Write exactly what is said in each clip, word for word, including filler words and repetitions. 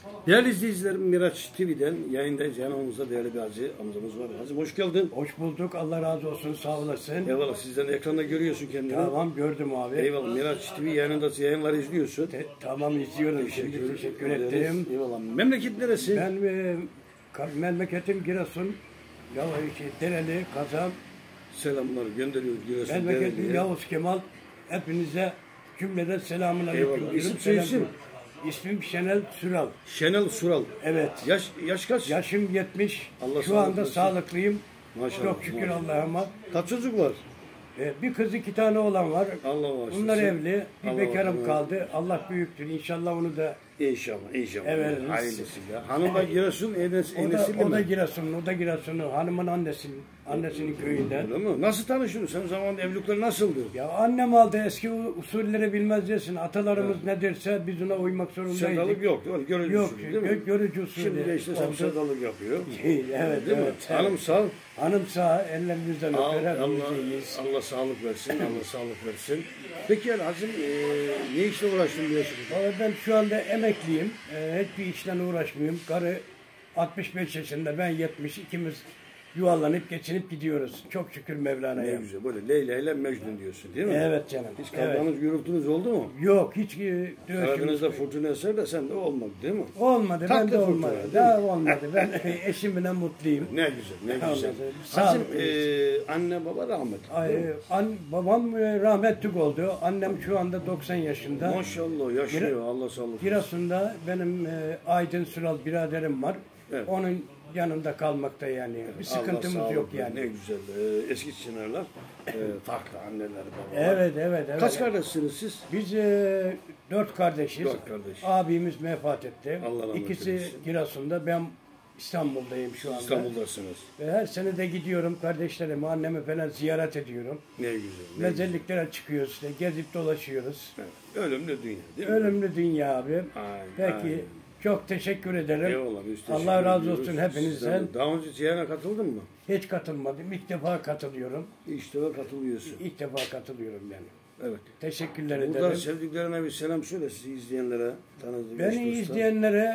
Değerli izleyicilerim, Miraç T V'den yayındayız. Yanımızda değerli bir hacı amcamız var. Hacım hoş geldin. Hoş bulduk. Allah razı olsun. Sağ olasın. Eyvallah, sizden ekranda görüyorsun kendini. Tamam, gördüm abi. Eyvallah, Miraç T V yayınında yayınları izliyorsun. Te tamam, izliyorum. Teşekkür, Şimdi teşekkür ederiz. ettim. Eyvallah. Memleket neresi? Ben e, ka- memleketim Giresun. Ya, şey, Dereli, Kazan. Selamlar gönderiyoruz Giresun. Memleketim Dereli'ye. Yavuz Kemal. Hepinize cümleden selamun aleyküm. Eyvallah. diyorum. İsim, soyisim? Selam- İsmim Şenel Süral. Şenel Sural. Evet. Yaş yaş kaç? Yaşım yetmiş. Allah Şu sağlık anda versin. sağlıklıyım. Maşallah, Çok şükür maşallah. Allah'ıma. Kaç çocuk var? E, bir kız, iki tane oğlan var. Allah bağışlasın. Bunlar evli. Bir Allah bekarım bağışlasın. kaldı. Allah büyüktür. İnşallah onu da İnşallah, inşallah. Evet. Hayırlısıyla. Hanım da Giresun, enesi, O da, enesiyle o da mi? Giresunlu, o da Giresunlu. Hanımın annesinin, annesinin köyünden. Öyle mi? Nasıl tanıştınız? Sen zamanında evlilikler nasıldı? Ya annem aldı, eski usulleri bilmez desin. Atalarımız ne derse biz ona uymak zorundaydık. Sevdalık yok değil mi? Görücü Yok, usulü değil mi? gö görücü usulü. Şimdi de işte sen oldu. sevdalık yapıyor. Evet, Değil mi? evet. Hanım sağ ol. Hanım sağ, ellerinizden Allah, öper, Allah, hepimiz iyiyiz. Allah sağlık versin. Allah sağlık versin. Peki yani Hacım e, ne işle uğraştın bu yaşında? Vallahi ben şu anda emekliyim. Ee, hiçbir işle uğraşmıyorum. Karı altmış beş yaşında, ben yetmiş. İkimiz yuvarlanıp geçinip gidiyoruz. Çok şükür Ne Mevlana'ya. güzel. Böyle Leyla ile Mecnun diyorsun değil mi? Evet canım. Hiç Evet. kavganız, gürültünüz oldu mu? Yok, hiç e, dövüşümüz Karadeniz'de fırtına eser de sende olmadı değil mi? olmadı. Tatlı Ben de fırtına, olmadı. değil mi? Daha olmadı. Ben eşimle mutluyum. Ne güzel, ne güzel. Olmadı. Hacım Sağlık e, anne baba rahmetli. Ay, değil mi? an, babam e, rahmetli oldu. Annem şu anda doksan yaşında. Maşallah yaşıyor. Allah sağlık versin. Giresun'da benim e, Aydın Süral biraderim var. Evet. Onun yanında kalmakta yani. Bir sıkıntımız Allah yok sağlık versin. yani. Ne güzel. Ee, eski Çınarlar e, farklı anneler babalar. Evet, evet, evet. Kaç kardeşsiniz siz? Biz e, dört kardeşiz. Dört kardeş. Abimiz vefat etti. Allah rahmet İkisi eylesin. Giresun'da. Ben İstanbul'dayım şu anda. İstanbul'dasınız. Ve her sene de gidiyorum kardeşlerimi, annemi falan ziyaret ediyorum. Ne güzel. Ne güzel. Mezelliklere çıkıyoruz işte, gezip dolaşıyoruz. Evet. Ölümlü dünya değil mi? Ölümlü dünya abi. Aynen, Peki, aynen. çok teşekkür ederim. Eyvallah, biz teşekkür Allah razı ediyoruz. olsun hepinizden. Sizden de. Daha önce ziyarete katıldın mı? Hiç katılmadım. İlk defa katılıyorum. İlk defa katılıyorsun. İlk defa katılıyorum yani. Evet. Teşekkürler Buradan ederim. sevdiklerine bir selam söyle sizi izleyenlere. Tanıdığım Beni eş dostlar. izleyenlere,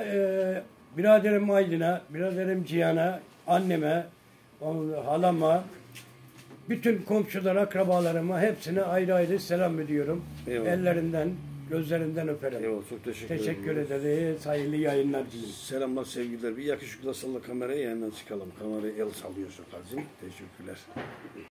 e, biraderim Aydın'a, biraderim Cihan'a, anneme, onun halama, bütün komşulara, akrabalarıma hepsine ayrı ayrı selam ediyorum. Eyvallah. Ellerinden, gözlerinden öperim. Eyvallah, çok teşekkür, Teşekkür ediyoruz. ederiz. Hayırlı yayınlar diyeyim. Selamlar, sevgiler. Bir yakışıklı salla kamerayı, yanından çıkalım. Kamerayı el sallıyorsun Hacım. Teşekkürler.